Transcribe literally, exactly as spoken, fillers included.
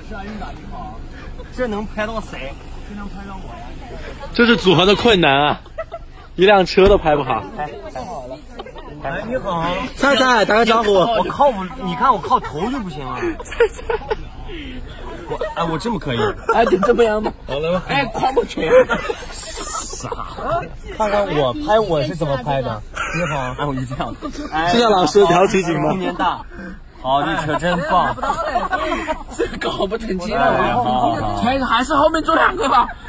是啊，韵达你好。这能拍到谁？这能拍到我呀？ 这是组合的困难啊，一辆车都拍不好。 拍拍好了。哎，你好， 菜菜，打个招呼。 我靠不，你看我靠头就不行了。菜菜，我哎，我这么可以？ 哎，就这么样吧。 好了吧？ 哎，跨不全。 傻，看看我拍我是怎么拍的。你好，哎，我就这样。哎， 谢谢老师调提醒吗？ 空间大。好，这车真棒。 这搞不成机了。好好好， 还是后面坐两个吧。